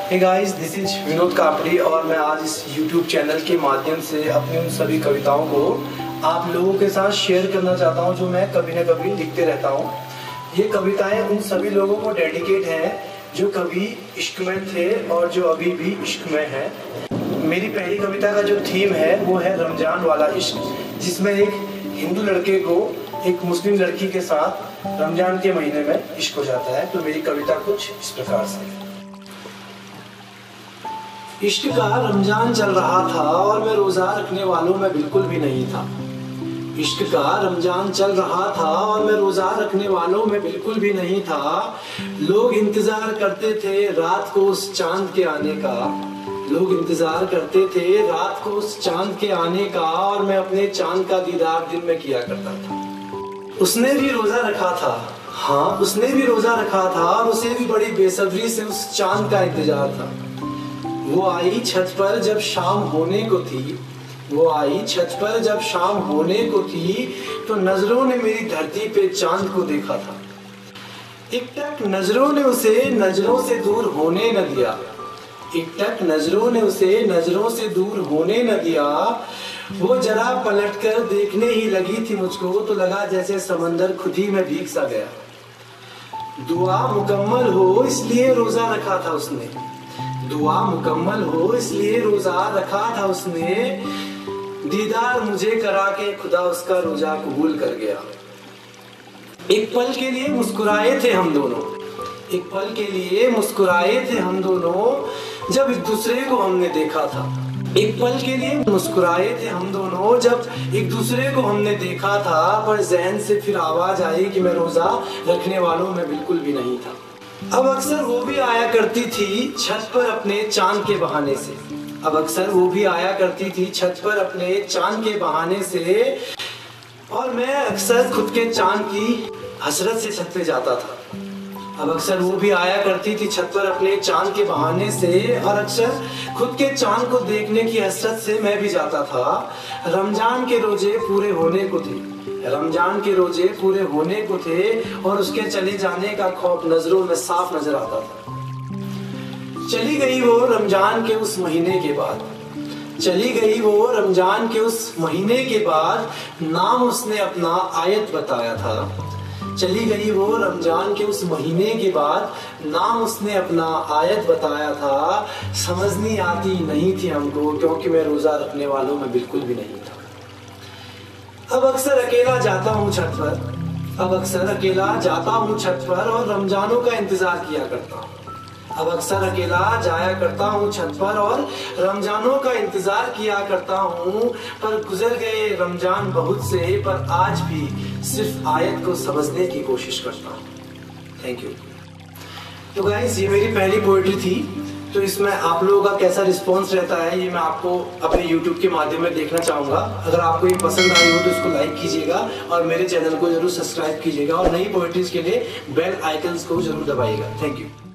Hey guys, this is Vinod Kapri और मैं आज इस YouTube चैनल के माध्यम से अपनी उन सभी कविताओं को आप लोगों के साथ शेयर करना चाहता हूं जो मैं कभी न कभी लिखते रहता हूं। ये कविताएं उन सभी लोगों को डेडिकेट हैं जो कभी इश्क में थे और जो अभी भी इश्क में हैं। मेरी पहली कविता का जो थीम है वो है रमजान वाला इश्क, जिसमें एक हिंदू लड़के को एक मुस्लिम लड़की के साथ रमजान के महीने में इश्क हो जाता है। तो मेरी कविता कुछ इस प्रकार से। इश्क का रमजान चल रहा था और मैं रोजा रखने वालों में बिल्कुल भी नहीं था। इश्क का रमजान चल रहा था और मैं रोजा रखने वालों में बिल्कुल भी नहीं था। लोग इंतजार करते थे रात को उस चांद के आने का, लोग इंतजार करते थे रात को उस चांद के आने का, और मैं अपने चांद का दीदार दिन में किया करता था। उसने भी रोजा रखा था, हाँ उसने भी रोजा रखा था, और उसे भी बड़ी बेसब्री से उस चांद का इंतजार था। वो आई छत पर जब शाम होने को थी, वो आई छत पर जब शाम होने को थी, तो नजरों ने मेरी धरती पे चांद को देखा था। एक टक नजरों ने उसे नजरों से दूर होने न दिया, एक टक नजरों ने उसे नजरों से दूर होने न दिया। वो जरा पलटकर देखने ही लगी थी मुझको, तो लगा जैसे समंदर खुद ही में भीग सा गया। दुआ मुकम्मल हो इसलिए रोजा रखा था उसने, दुआ मुकम्मल हो इसलिए रोजा रखा था उसने। दीदार मुझे करा के खुदा उसका रोजा कबूल कर गया। एक पल के लिए मुस्कुराए थे हम दोनों, एक पल के लिए मुस्कुराए थे हम दोनों जब एक दूसरे को हमने देखा था। एक पल के लिए मुस्कुराए थे हम दोनों जब एक दूसरे को हमने देखा था, पर जहन से फिर आवाज आई कि मैं रोजा रखने वालों में बिल्कुल भी नहीं था। अब अक्सर वो भी आया करती थी छत पर अपने चांद के बहाने से, अब अक्सर वो भी आया करती थी छत पर अपने चांद के बहाने से, और मैं अक्सर खुद के चांद की हसरत से छत पे जाता था। अब अक्सर वो भी आया करती थी छत पर अपने चांद के बहाने से, और अक्सर खुद के चांद को देखने की हसरत से मैं भी जाता था। रमजान के रोजे पूरे होने को थे, रमजान के रोजे पूरे होने को थे, और उसके चले जाने का खौफ नजरों में साफ नजर आता था। चली गई वो रमजान के उस महीने के बाद, चली गई वो रमजान के उस महीने के बाद, नाम उसने अपना आयत बताया था। चली गई वो रमजान के उस महीने के बाद, नाम उसने अपना आयत बताया था। समझनी आती नहीं थी हमको, क्योंकि मैं रोजा रखने वालों में बिल्कुल भी नहीं था। अब अक्सर अकेला जाता हूँ छत पर, अब अक्सर अकेला जाता हूँ छत पर, और रमजानों का इंतजार किया करता हूँ। अब अक्सर अकेला जाया करता हूँ छत पर, और रमजानों का इंतजार किया करता हूँ। पर गुजर गए रमजान बहुत से, पर आज भी सिर्फ आयत को समझने की कोशिश करता हूँ। Thank you. तो गाइस, ये मेरी पहली पोएट्री थी। तो इसमें आप लोगों का कैसा रिस्पांस रहता है ये मैं आपको अपने YouTube के माध्यम में देखना चाहूँगा। अगर आपको ये पसंद आई हो तो इसको लाइक कीजिएगा, और मेरे चैनल को जरूर सब्सक्राइब कीजिएगा, और नई पोएट्रीज के लिए बेल आइकन्स को जरूर दबाइएगा। Thank you.